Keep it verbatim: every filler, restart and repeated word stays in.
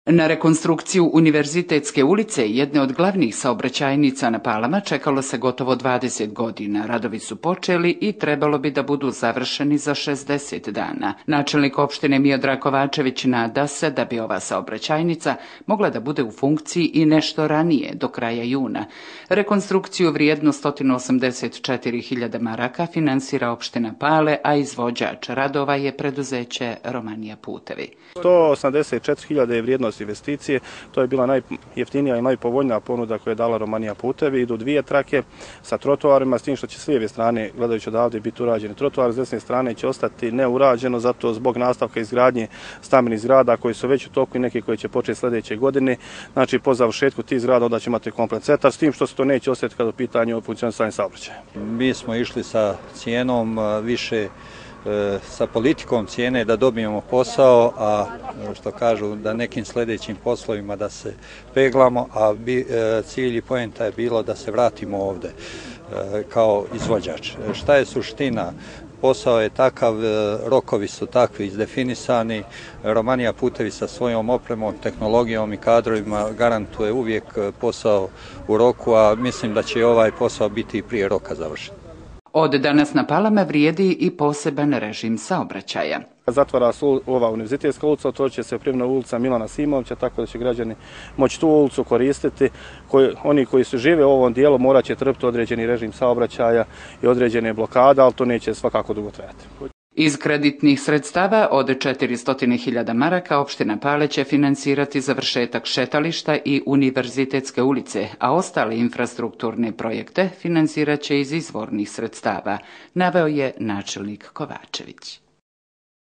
Na rekonstrukciju Univerzitetske ulice, jedne od glavnih saobraćajnica na Palama, čekalo se gotovo dvadeset godina. Radovi su počeli i trebalo bi da budu završeni za šezdeset dana. Načelnik opštine Miodrag Kovačević nada se da bi ova saobraćajnica mogla da bude u funkciji i nešto ranije, do kraja juna. Rekonstrukciju vrijednu sto osamdeset četiri hiljade maraka finansira opština Pale, a izvođač radova je preduzeće Romanija putevi. sto osamdeset četiri hiljade je vrijednost investicije, to je bila najjeftinija i najpovoljnija ponuda koju je dala Romanija putevi. Idu dvije trake sa trotoarima, s tim što će s lijeve strane, gledajući odavde, biti urađeni trotoar, s desne strane će ostati neurađeno, zato zbog nastavka izgradnje stambenih zgrada koji su već u toku i neki koji će početi sljedeće godine. Znači, po završetku tih zgrada onda će imati komplet centar, s tim što se to neće osjetiti kada u pitanju funkcionisanja saobraćaja. Mi smo išli sa cijenom više sa politikom cijene da dobijemo posao, a što kažu da nekim sljedećim poslovima da se peglamo, a bi, cilj i poenta je bilo da se vratimo ovdje kao izvođač. Šta je suština? Posao je takav, rokovi su takvi izdefinisani, Romanija putevi sa svojom opremom, tehnologijom i kadrovima garantuje uvijek posao u roku, a mislim da će ovaj posao biti prije roka završen. Od danas na Palama vrijedi i poseban režim saobraćaja. Zatvara se ova Univerzitetska ulica, to će se primjena ulica Milana Simovića, tako da će građani moći tu ulicu koristiti. Koji, oni koji su žive u ovom dijelu morat će trpiti određeni režim saobraćaja i određene blokade, ali to neće svakako dugo trajati. Iz kreditnih sredstava od četiristo hiljada maraka opština Pale će finansirati završetak šetališta i Univerzitetske ulice, a ostale infrastrukturne projekte finansirat će iz izvornih sredstava, naveo je načelnik Kovačević.